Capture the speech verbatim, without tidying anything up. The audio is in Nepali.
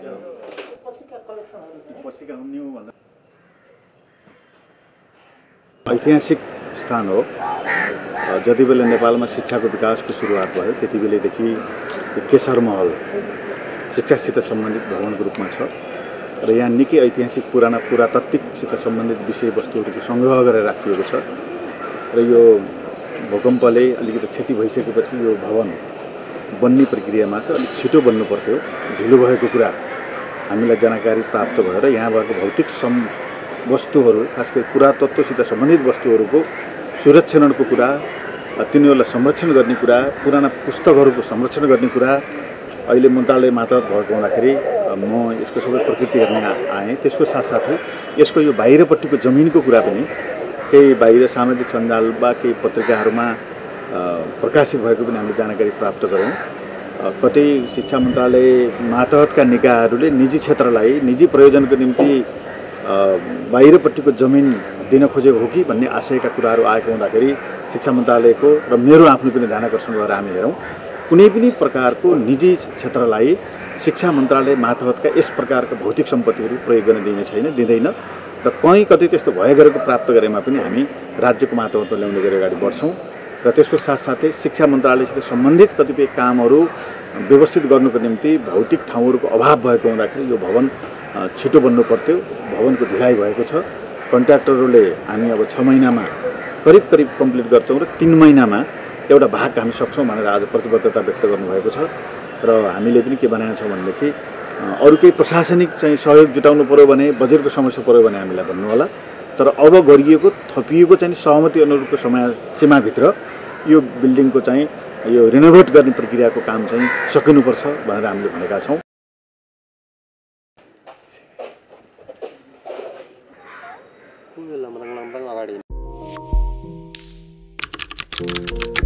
ऐतिहासिक स्थान हो। जति बेला नेपालमा शिक्षाको विकासको सुरुवात भयो त्यति बेलादेखि के शरमहल शिक्षासित सम्बन्धित भवनको रूपमा छ र यहाँ निकै ऐतिहासिक पुराना पुरातात्विकसित सम्बन्धित विषयवस्तुहरूको सङ्ग्रह गरेर राखिएको छ र यो भूकम्पले अलिकति क्षति भइसकेपछि यो भवन बन्ने प्रक्रियामा छ। अलिक छिटो बन्नु पर्थ्यो, ढिलो भएको कुरा हामीलाई जानकारी प्राप्त भएर यहाँ भएको भौतिक सम वस्तुहरू खास गरी पुरातत्वसित सम्बन्धित वस्तुहरूको सुरक्षणको कुरा, तिनीहरूलाई संरक्षण गर्ने कुरा, पुराना पुस्तकहरूको संरक्षण गर्ने कुरा अहिले मन्त्रालय मात्र भएको हुँदाखेरि म यसको सबै प्रकृति हेर्न आएँ। त्यसको साथसाथै यसको यो बाहिरपट्टिको जमिनको कुरा पनि केही बाहिर सामाजिक सञ्जाल वा केही पत्रिकाहरूमा प्रकाशित भएको पनि हामीले जानकारी प्राप्त गऱ्यौँ। कतै शिक्षा मन्त्रालय मातहतका निकायहरूले निजी क्षेत्रलाई निजी प्रयोजनको निम्ति बाहिरपट्टिको जमिन दिन खोजेको हो कि भन्ने आशयका कुराहरू आएको हुँदाखेरि शिक्षा मन्त्रालयको र मेरो आफ्नो पनि ध्यानाकर्षण गरेर हामी हेरौँ कुनै पनि प्रकारको निजी क्षेत्रलाई शिक्षा मन्त्रालय मातहतका यस प्रकारका भौतिक सम्पत्तिहरू प्रयोग गर्न दिने छैन, दिँदैन र कहीँ कतै त्यस्तो भए गरेको प्राप्त गरेमा पनि हामी राज्यको मातहतमा ल्याउने गरी अगाडि बढ्छौँ र त्यसको साथसाथै शिक्षा मन्त्रालयसित सम्बन्धित कतिपय कामहरू व्यवस्थित गर्नुको निम्ति भौतिक ठाउँहरूको अभाव भएको हुँदाखेरि यो भवन छिटो बन्नु पर्थ्यो। भवनको ढिलाइ भएको छ। कन्ट्र्याक्टरहरूले हामी अब छ महिनामा करिब करिब कम्प्लिट गर्छौँ र तीन महिनामा एउटा भाग हामी सक्छौँ भनेर आज प्रतिबद्धता व्यक्त गर्नुभएको छ र हामीले पनि के बनाएको छौँ भनेदेखि अरू केही प्रशासनिक चाहिँ सहयोग जुटाउनु पऱ्यो भने, बजेटको समस्या पऱ्यो भने हामीलाई भन्नु होला, तर अब गरिएको थपिएको चाहिँ सहमति अनुरूपको समय सीमाभित्र यो बिल्डिङको चाहिँ यो रिनोभेट गर्ने प्रक्रियाको काम चाहिँ सकिनुपर्छ भनेर हामीले भनेका छौँ।